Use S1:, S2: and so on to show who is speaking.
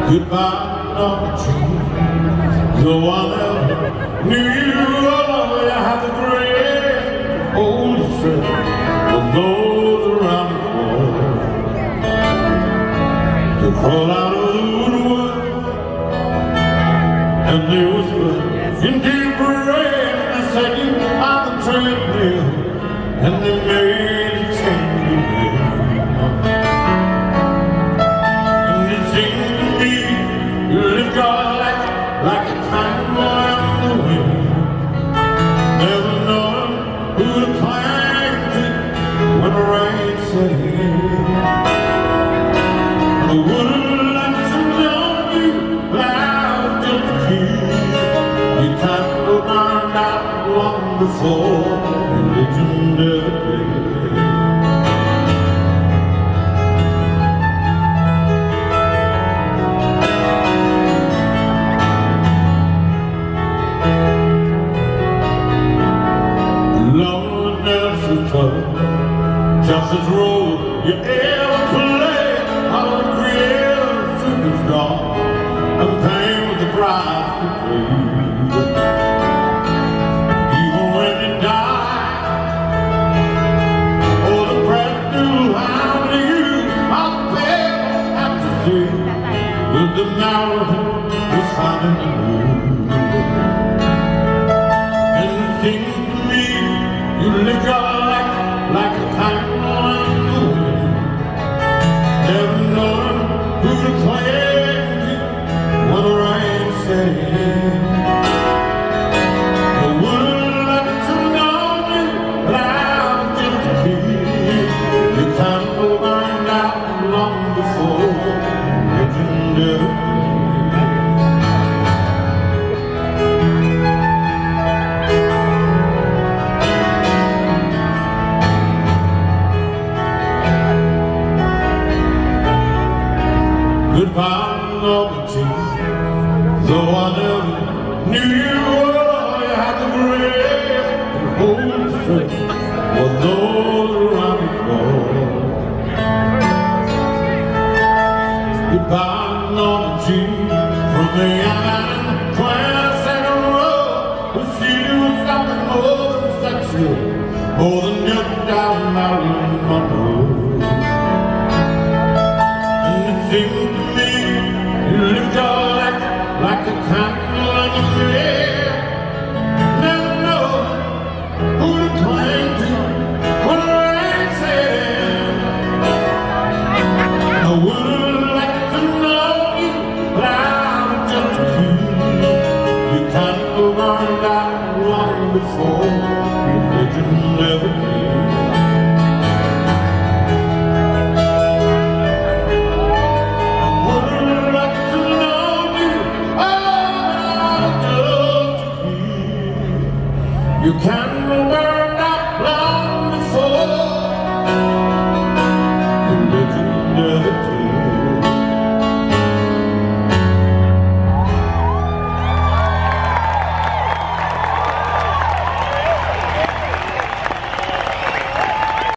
S1: Goodbye, number two. Though I never knew you, all you have to great old friend of those around the corner to crawl out of the woodwork and they whisper into your brain and said you on the treadmill and they made you change your name. And it seems to me you live your life like a time boy on the wind, never knowing who to cling to when the rain set in. I wouldn't like to know you, but I was just a kid. You time to burned out long before religion ever did. Loneliness is tough, toughest road you ever played. I would create a superstar and pain with the price to pay. Even when you die, or the press do harm to you, I'll never have to see that the narrative is finding the moon. And it seems to me you live your life like a time on the wind, never knowing who to cling to when the rain set in. I wouldn't like to know you, but I'm just a kid. Your time will burn out long before legend ever did. Goodbye, number two. Though I never knew you, all you had to brave and hold the strength for those around the corner. Goodbye, number two. From the island, 22nd road, we see you something more than sexual, more than just down Marilyn Monroe. Seems to me you lived your life like a candle in the air, never knowing who to cling to when the rain set in. I wouldn't like to know you, but I'm just a kid. Your candle burned out long before religion ever did. You can't